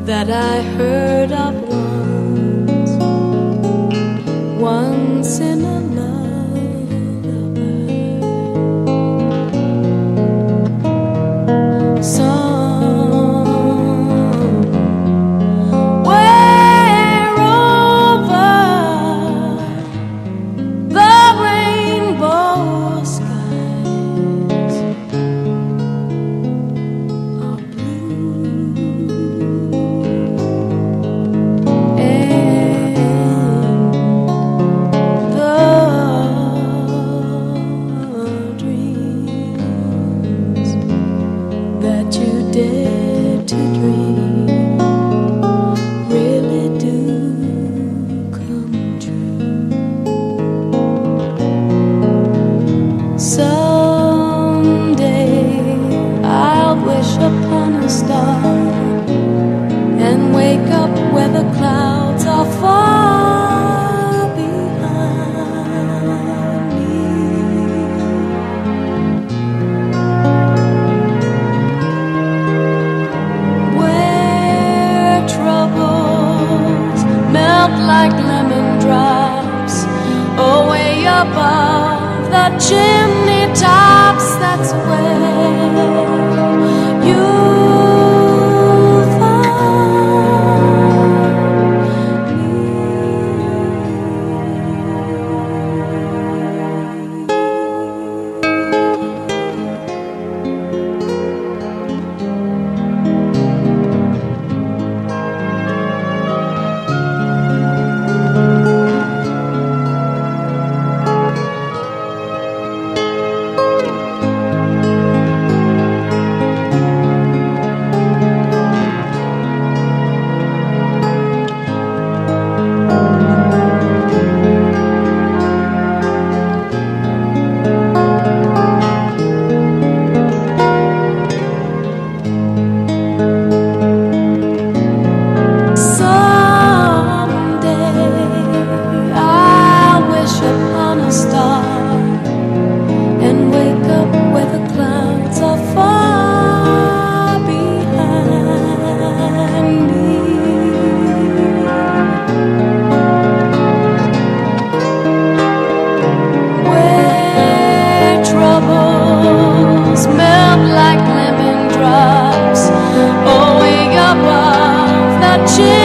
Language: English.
that I heard of once in a lullaby. Somewhere over the rainbow skies are blue, and the dreams that you dare to dream really do come true. Someday I'll wish upon a star and wake up where the clouds are far behind me, where troubles melt like lemon drops away above the chimney tops. That's where you'll find me. Melt like lemon drops away above the chimney.